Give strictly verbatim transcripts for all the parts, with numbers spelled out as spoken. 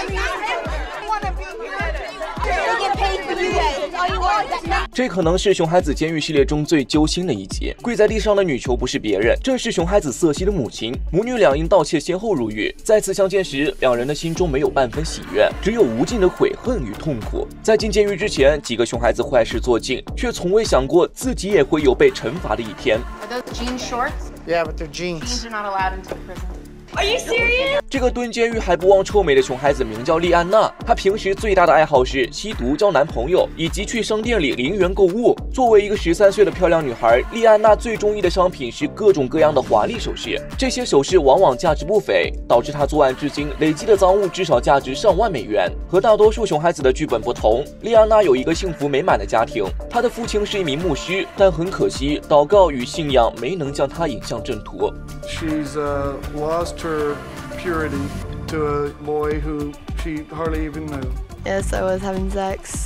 这可能是熊孩子监狱系列中最揪心的一集。跪在地上的女囚不是别人，正是熊孩子瑟西的母亲。母女俩因盗窃先后入狱，再次相见时，两人的心中没有半分喜悦，只有无尽的悔恨与痛苦。在进监狱之前，几个熊孩子坏事做尽，却从未想过自己也会有被惩罚的一天。 Are those jean shorts? Yeah, but they're jeans. Jeans are not allowed into the prison.Are you serious? 这个蹲监狱还不忘臭美的熊孩子名叫莉安娜，她平时最大的爱好是吸毒、交男朋友以及去商店里零元购物。作为一个十三岁的漂亮女孩，莉安娜最中意的商品是各种各样的华丽首饰，这些首饰往往价值不菲，导致她作案至今累积的赃物至少价值上万美元。和大多数熊孩子的剧本不同，莉安娜有一个幸福美满的家庭，她的父亲是一名牧师，但很可惜，祷告与信仰没能将她引向正途。 She's uh, lost her purity to a boy who she hardly even knew. Yes, I was having sex,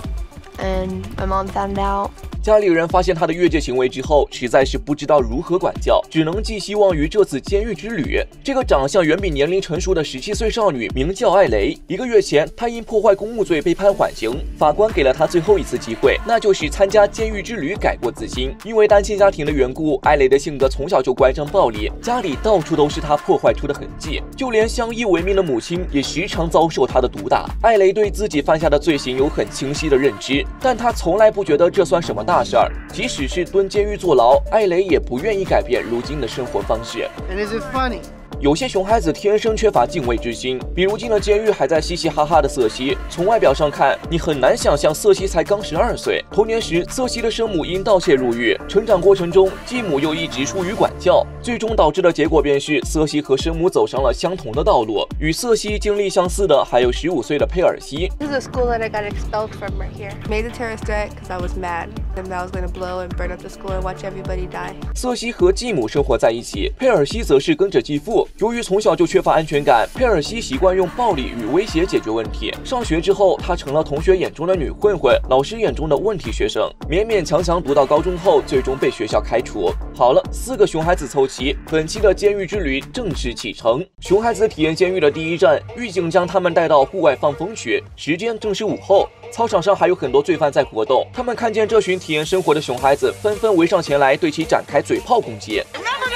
and my mom found out. 家里人发现她的越界行为之后，实在是不知道如何管教，只能寄希望于这次监狱之旅。这个长相远比年龄成熟的十七岁少女名叫艾雷。一个月前，她因破坏公务罪被判缓刑，法官给了她最后一次机会，那就是参加监狱之旅改过自新。因为单亲家庭的缘故，艾雷的性格从小就乖张暴力，家里到处都是她破坏出的痕迹，就连相依为命的母亲也时常遭受她的毒打。艾雷对自己犯下的罪行有很清晰的认知，但她从来不觉得这算什么大事儿。即使是蹲监狱坐牢，艾雷也不愿意改变如今的生活方式。 And is it funny? 有些熊孩子天生缺乏敬畏之心，比如进了监狱还在嘻嘻哈哈的瑟西。从外表上看，你很难想象瑟西才刚十二岁。童年时，瑟西的生母因盗窃入狱，成长过程中，继母又一直疏于管教，最终导致的结果便是瑟西和生母走上了相同的道路。与瑟西经历相似的还有十五岁的佩尔西。 This is a school that I got expelled from right here. Made the terrorist threat because I was mad and I was going to blow and burn up the school and watch everybody die. 瑟西和继母生活在一起，佩尔西则是跟着继父。由于从小就缺乏安全感，佩尔西习惯用暴力与威胁解决问题。上学之后，他成了同学眼中的女混混，老师眼中的问题学生，勉勉强强读到高中后，最终被学校开除。好了，四个熊孩子凑齐，本期的监狱之旅正式启程。熊孩子体验监狱的第一站，狱警将他们带到户外放风区，时间正是午后。操场上还有很多罪犯在活动，他们看见这群体验生活的熊孩子，纷纷围上前来，对其展开嘴炮攻击。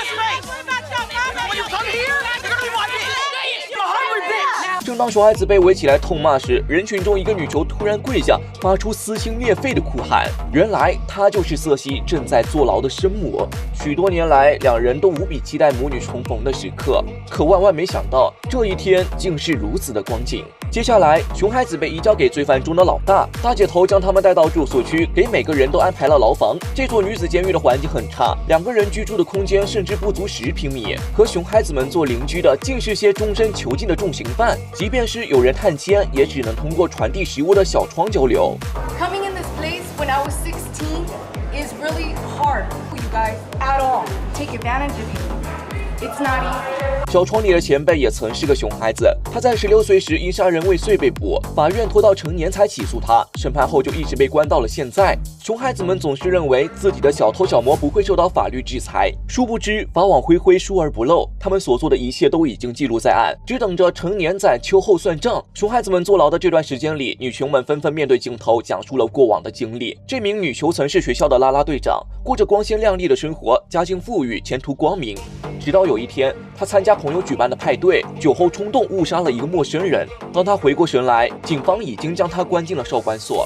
正当熊孩子被围起来痛骂时，人群中一个女囚突然跪下，发出撕心裂肺的哭喊。原来她就是瑟西正在坐牢的生母。许多年来，两人都无比期待母女重逢的时刻，可万万没想到，这一天竟是如此的光景。接下来，熊孩子被移交给罪犯中的老大，大姐头将他们带到住宿区，给每个人都安排了牢房。这座女子监狱的环境很差，两个人居住的空间甚至不足十平米。和熊孩子们做邻居的，竟是些终身囚禁的重刑犯。即便是有人探监，也只能通过传递食物的小窗交流。 Coming in this place when I was sixteen is really hard for you guys at all. Take advantage of you. It's not easy. 小窗里的前辈也曾是个熊孩子，他在十六岁时因杀人未遂被捕，法院拖到成年才起诉他，审判后就一直被关到了现在。熊孩子们总是认为自己的小偷小摸不会受到法律制裁，殊不知法网恢恢，疏而不漏，他们所做的一切都已经记录在案，只等着成年在秋后算账。熊孩子们坐牢的这段时间里，女熊们纷纷面对镜头讲述了过往的经历。这名女囚曾是学校的啦啦队长，过着光鲜亮丽的生活，家境富裕，前途光明。直到有一天，她参加朋友举办的派对，酒后冲动误杀了一个陌生人。当她回过神来，警方已经将她关进了少管所。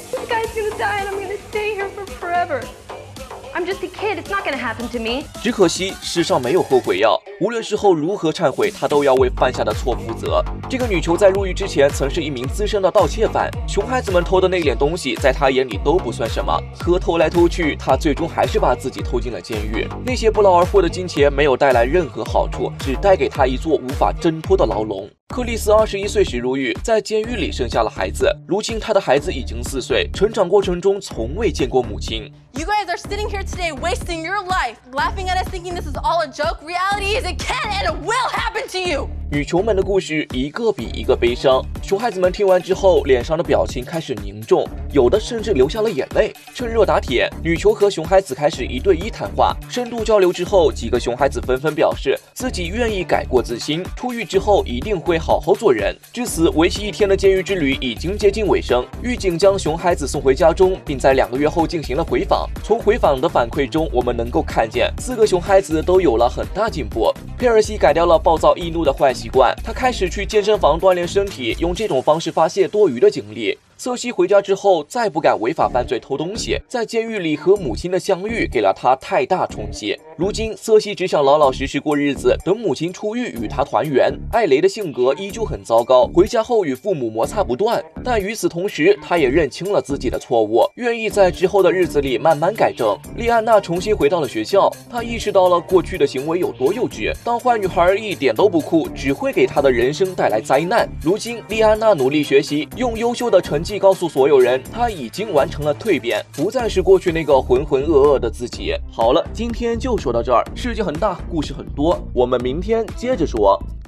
I'm just a kid. It's not gonna happen to me. 只可惜世上没有后悔药，无论事后如何忏悔，她都要为犯下的错负责。这个女囚在入狱之前曾是一名资深的盗窃犯，熊孩子们偷的那点东西，在她眼里都不算什么。可偷来偷去，她最终还是把自己偷进了监狱。那些不劳而获的金钱没有带来任何好处，只带给她一座无法挣脱的牢笼。克里斯二十一岁时入狱，在监狱里生下了孩子。如今他的孩子已经四岁，成长过程中从未见过母亲。 You guys are sitting here today wasting your life, laughing at us thinking this is all a joke. Reality is it can and it will happen to you. 女囚们的故事一个比一个悲伤， 熊孩子们听完之后，脸上的表情开始凝重，有的甚至流下了眼泪。趁热打铁，女球和熊孩子开始一对一谈话，深度交流之后，几个熊孩子纷纷表示自己愿意改过自新，出狱之后一定会好好做人。至此，为期一天的监狱之旅已经接近尾声，狱警将熊孩子送回家中，并在两个月后进行了回访。从回访的反馈中，我们能够看见四个熊孩子都有了很大进步。佩尔西改掉了暴躁易怒的坏习惯，他开始去健身房锻炼身体，用这种方式发泄多余的精力。瑟西回家之后再不敢违法犯罪偷东西，在监狱里和母亲的相遇给了他太大冲击。如今瑟西只想老老实实过日子，等母亲出狱与他团圆。艾雷的性格依旧很糟糕，回家后与父母摩擦不断，但与此同时他也认清了自己的错误，愿意在之后的日子里慢慢改正。莉安娜重新回到了学校，她意识到了过去的行为有多幼稚，当坏女孩一点都不酷，只会给她的人生带来灾难。如今莉安娜努力学习，用优秀的成绩告诉所有人，她已经完成了蜕变，不再是过去那个浑浑噩噩的自己。好了，今天就说到这儿。世界很大，故事很多，我们明天接着说。